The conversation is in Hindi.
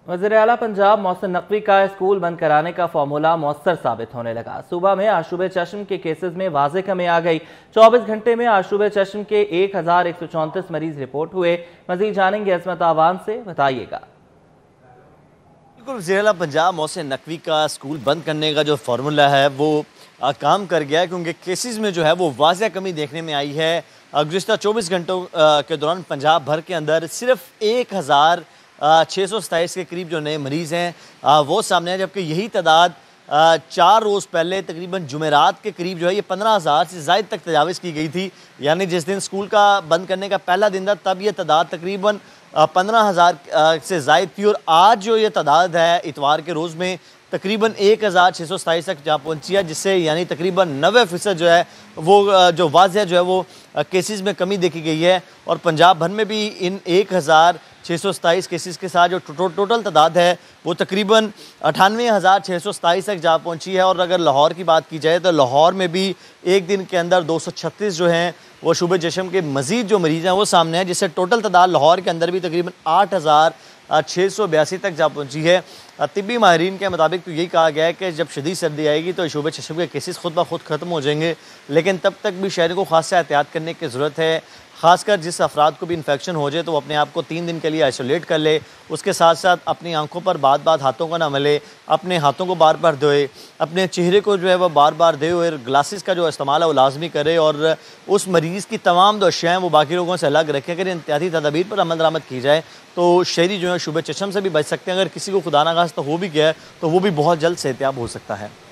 वज़ीर आला पंजाब मोहसिन नकवी का स्कूल बंद कराने का फार्मूला मौसर साबित होने लगा। सूबा में आशूब चश्म के केसेस में वाज़ेह कमी आ गई। 24 घंटे में आशूब चश्म के 1134 मरीज रिपोर्ट हुए। मजीद जानेंगे असमत आवान से, बताइएगा। बिल्कुल, वज़ीर आला पंजाब मोहसिन नकवी का स्कूल बंद करने का जो फार्मूला है वो काम कर गया है, क्योंकि केसेस में जो है वो वाज़ेह कमी देखने में आई है। गुज़िश्ता 24 घंटों के दौरान पंजाब भर के अंदर सिर्फ 1627 के करीब जो नए मरीज़ हैं वो सामने आए, जबकि यही तादाद 4 रोज़ पहले तकरीबन जुमेरात के करीब जो है ये 15,000 से ज़ायद तक तजाविज़ की गई थी। यानी जिस दिन स्कूल का बंद करने का पहला दिन था तब ये तादाद तकरीबन 15,000 से ज़ायद थी, और आज जो ये तादाद है इतवार के रोज़ में तकरीबन 1627 तक जा पहुंची है, जिससे यानी तकरीबन 90% जो है वो जो वाज़ेह जो है वो केसेस में कमी देखी गई है। और पंजाब भर में भी इन 1627 केसेस के साथ जो टोटल तादाद है वो तकरीबन 98,627 तक जा पहुंची है। और अगर लाहौर की बात की जाए तो लाहौर में भी एक दिन के अंदर 236 जो हैं वो शूबे चश्म के मजीद जो मरीज़ हैं वो सामने हैं, जिससे टोटल तादाद लाहौर के अंदर भी तकरीबन 8,682 तक जा पहुंची है। तिब्बी माहिरीन के मुताबिक तो यही कहा गया है कि जब शदीद सर्दी आएगी तो शूबे चश्म के केसेस खुद ब खुद ख़त्म हो जाएंगे, लेकिन तब तक भी शहरों को खास से एहतियात करने की ज़रूरत है। ख़ासकर जिस अफराद को भी इन्फेक्शन हो जाए तो वो अपने आप को 3 दिन के लिए आइसोलेट कर ले। उसके साथ साथ अपनी आंखों पर बार बार हाथों को ना मले, अपने हाथों को बार बार धोए, अपने चेहरे को जो है वह बार बार धोए, और ग्लासेस का जो इस्तेमाल है वो लाजमी करे, और उस मरीज़ की तमाम जो अशियाँ हैं वो बाकी लोगों से अलग रखें। अगर एहतियाती तदाबीर पर अमल दरामद की जाए तो शहरी जो है शूबे चश्म से भी बच सकते हैं। अगर किसी को खुदा ना खास्ता हो भी गया है तो वो भी बहुत जल्द सेहतियाब हो सकता है।